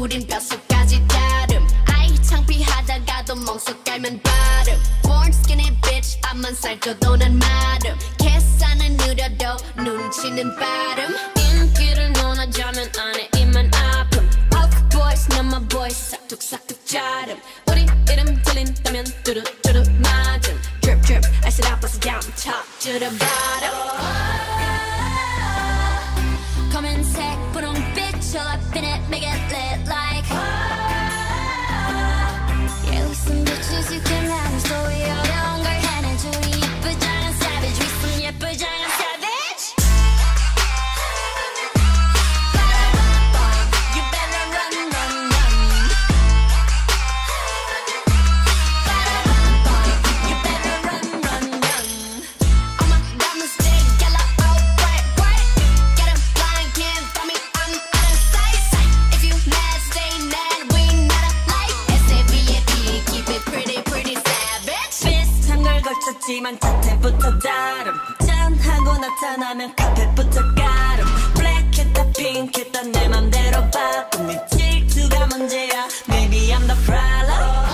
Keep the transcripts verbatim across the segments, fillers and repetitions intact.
우린 뼛속까지 다름 아이 창피하다가도 멍석 깔면 발음 Born skinny bitch 앞만 살쪄도 난 마름 계산은 느려도 눈치는 빠름 인기를 논하자면 안에 입만 아픔 Puff boys 넌 my boys 싹둑싹둑 자름 우리 이름 들린다면 뚜루뚜루 맞음 Drip drip I said I bust it down top to the bottom 검은색 분홍빛 all up in it make it lit like Yeah we some bitches you can have so we 어려운 걸 해내줘 우리 예쁘장한 savage we some 예쁘장한 savage You better run run run You better run run run All my diamonds stay yellow oh bright bright Get 'em blind can't find me I'm out of sight If you mad stay mad we not alike S A V A G keep it pretty pretty savage 비슷한 걸 걸쳤지만 자태부터 다름 짠하고 나타나면 카펫부터 가름 블랙했다 핑크했다 내 맘대로 바꿈 네 질투가 문제야 Maybe I'm the problem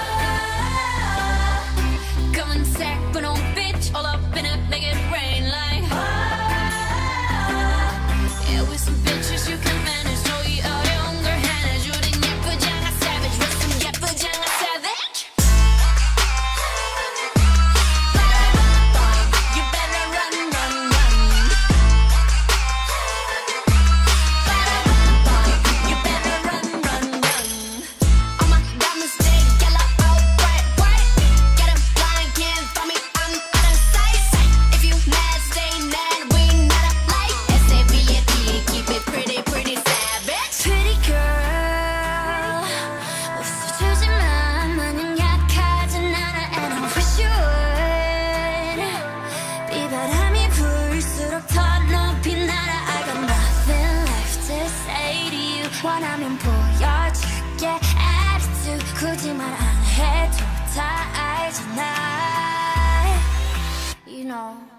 검은색 분홍빛 all up in it make it rain like Yeah we some bitches you can manage so 이 어려운 걸 해내줘 우린 예쁘장한 savage we some 예쁘장한 savage You better run run run You better run run run All my diamonds stay yellow oh bright bright Get 'em blind can't find me I'm out of sight If you mad stay mad we not alike S A V A G keep it pretty pretty savage Pretty girl 웃어주지만 마냥 약하진 않아 And I wish you would 비바람이 불수록 더 높이 날아 I got nothing left to say to you 원하면 보여줄게 attitude 굳이 말 안 해도 다 알잖아 You know